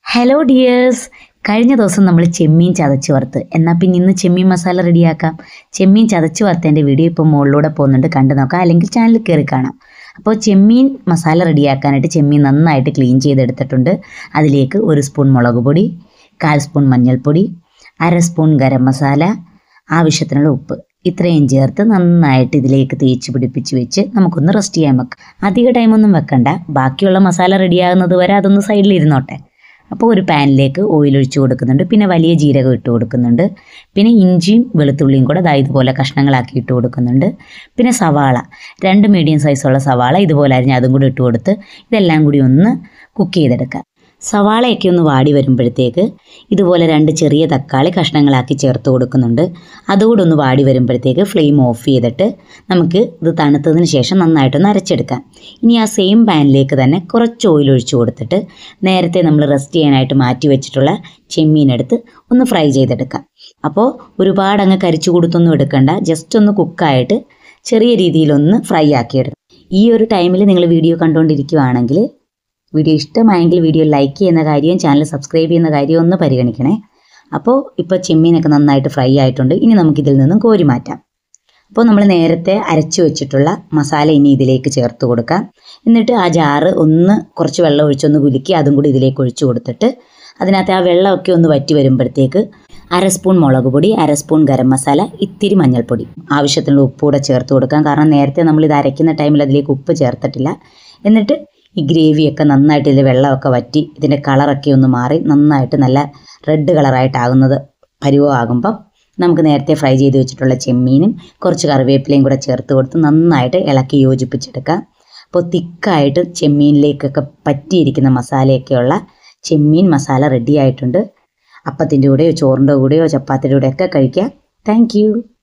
Hello dears, കഴിഞ്ഞ ദിവസം നമ്മൾ ചെമ്മീൻ ചതച്ച് വറുത്ത്. എന്നാൽ പിന്നെ ഇന്ന് ചെമ്മീൻ മസാല റെഡിയാക്കാം. ചെമ്മീൻ ചതച്ച് വറുത്തതിൻ്റെ വീഡിയോ ഇപ്പോൾ മുകളിലൂടെ പോകുന്നുണ്ട്, കണ്ടു നോക്കാം. അല്ലെങ്കിൽ ചാനലിൽ കയറി കാണാം. അപ്പോൾ ചെമ്മീൻ മസാല റെഡിയാക്കാനായിട്ട് ചെമ്മീൻ നന്നായിട്ട് ക്ലീൻ ചെയ്തെടുത്തിട്ടുണ്ട്. അതിലേക്ക് 1 സ്പൂൺ മുളക് പൊടി, 1/4 സ്പൂൺ മഞ്ഞൾപ്പൊടി, 1/2 സ്പൂൺ ഗരം മസാല, ആവശ്യത്തിനുള്ള ഉപ്പ്, ഇത്രയും ചേർത്ത് നന്നായിട്ട് ഇതിലേക്ക് തേച്ച് പിടിപ്പിച്ച് വെച്ച് നമുക്കൊന്ന് റെസ്റ്റ് ചെയ്യാൻ വെക്കാം. അധിക ടൈമൊന്നും വെക്കണ്ട, ബാക്കിയുള്ള മസാല റെഡിയാകുന്നത് വരെ അതൊന്ന് സൈഡിലിരുന്നോട്ടെ. അപ്പോൾ ഒരു പാനിലേക്ക് ഓയിൽ ഒഴിച്ച് കൊടുക്കുന്നുണ്ട്, പിന്നെ വലിയ ജീരകം ഇട്ട് കൊടുക്കുന്നുണ്ട്, പിന്നെ ഇഞ്ചിയും വെളുത്തുള്ളിയും കൂടെ ഇതുപോലെ കഷ്ണങ്ങളാക്കി ഇട്ട് കൊടുക്കുന്നുണ്ട്, പിന്നെ സവാള 2 മീഡിയം സൈസുള്ള സവാള ഇതുപോലെ അരിഞ്ഞ് അതും കൂടി ഇട്ട് കൊടുത്ത് ഇതെല്ലാം കൂടി ഒന്ന് കുക്ക് ചെയ്തെടുക്കുക. സവാളയൊക്കെ ഒന്ന് വാടി വരുമ്പോഴത്തേക്ക് ഇതുപോലെ 2 ചെറിയ തക്കാളി കഷ്ണങ്ങളാക്കി ചേർത്ത് കൊടുക്കുന്നുണ്ട്. അതുകൂടെ ഒന്ന് വാടി വരുമ്പോഴത്തേക്ക് ഫ്ലെയിം ഓഫ് ചെയ്തിട്ട് നമുക്ക് ഇത് തണുത്തതിന് ശേഷം നന്നായിട്ടൊന്ന് അരച്ചെടുക്കാം. ഇനി ആ സെയിം പാനിലേക്ക് തന്നെ കുറച്ച് ഓയിൽ ഒഴിച്ച് കൊടുത്തിട്ട് നേരത്തെ നമ്മൾ റെസ്റ്റ് ചെയ്യാനായിട്ട് മാറ്റി വെച്ചിട്ടുള്ള ചെമ്മീനെടുത്ത് ഒന്ന് ഫ്രൈ ചെയ്തെടുക്കാം. അപ്പോൾ ഒരുപാട് അങ്ങ് കരിച്ചു കൊടുത്തൊന്നും എടുക്കണ്ട, ജസ്റ്റ് ഒന്ന് കുക്കായിട്ട് ചെറിയ രീതിയിലൊന്ന് ഫ്രൈ ആക്കിയെടുക്കാം. ഈ ഒരു ടൈമിൽ നിങ്ങൾ വീഡിയോ കണ്ടുകൊണ്ടിരിക്കുകയാണെങ്കിൽ വീഡിയോ ഇഷ്ടമായെങ്കിൽ വീഡിയോ ലൈക്ക് ചെയ്യുന്ന കാര്യവും ചാനൽ സബ്സ്ക്രൈബ് ചെയ്യുന്ന കാര്യവും ഒന്ന് പരിഗണിക്കണേ. അപ്പോൾ ഇപ്പോൾ ചെമ്മീനൊക്കെ നന്നായിട്ട് ഫ്രൈ ആയിട്ടുണ്ട്. ഇനി നമുക്കിതിൽ നിന്നും കോരി മാറ്റാം. അപ്പോൾ നമ്മൾ നേരത്തെ അരച്ചു വെച്ചിട്ടുള്ള മസാല ഇനി ഇതിലേക്ക് ചേർത്ത് കൊടുക്കാം. എന്നിട്ട് ആ ജാറ് ഒന്ന് കുറച്ച് വെള്ളം ഒഴിച്ചൊന്ന് കുലുക്കി അതും കൂടി ഇതിലേക്ക് ഒഴിച്ചു കൊടുത്തിട്ട് അതിനകത്ത് ആ വെള്ളമൊക്കെ ഒന്ന് വറ്റി വരുമ്പോഴത്തേക്ക് 1/2 സ്പൂൺ മുളക് പൊടി, 1/2 സ്പൂൺ ഗരം മസാല, ഇത്തിരി മഞ്ഞൾപ്പൊടി, ആവശ്യത്തിനുള്ള ഉപ്പ് കൂടെ ചേർത്ത് കൊടുക്കാം. കാരണം നേരത്തെ നമ്മളിത് അരയ്ക്കുന്ന ടൈമിൽ അതിലേക്ക് ഉപ്പ് ചേർത്തിട്ടില്ല. എന്നിട്ട് ഈ ഗ്രേവിയൊക്കെ നന്നായിട്ട് ഇതിൽ വെള്ളമൊക്കെ വറ്റി ഇതിൻ്റെ കളറൊക്കെ ഒന്ന് മാറി നന്നായിട്ട് നല്ല റെഡ് കളറായിട്ടാകുന്നത് പരുവമാകുമ്പം നമുക്ക് നേരത്തെ ഫ്രൈ ചെയ്ത് വെച്ചിട്ടുള്ള ചെമ്മീനും കുറച്ച് കറിവേപ്പിലയും കൂടെ ചേർത്ത് കൊടുത്ത് നന്നായിട്ട് ഇളക്കി യോജിപ്പിച്ചെടുക്കാം. അപ്പോൾ തിക്കായിട്ട് ചെമ്മീനിലേക്കൊക്കെ പറ്റിയിരിക്കുന്ന മസാലയൊക്കെയുള്ള ചെമ്മീൻ മസാല റെഡി ആയിട്ടുണ്ട്. അപ്പത്തിൻ്റെ കൂടെയോ ചോറിൻ്റെ കൂടെയോ ചപ്പാത്തിയുടെ കൂടെയൊക്കെ കഴിക്കാം. താങ്ക്